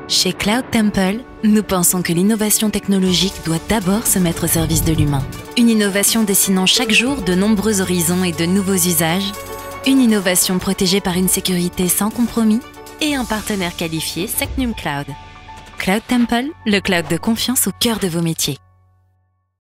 Chez Cloud Temple, nous pensons que l'innovation technologique doit d'abord se mettre au service de l'humain. Une innovation dessinant chaque jour de nombreux horizons et de nouveaux usages. Une innovation protégée par une sécurité sans compromis et un partenaire qualifié Secnum Cloud. Cloud Temple, le cloud de confiance au cœur de vos métiers.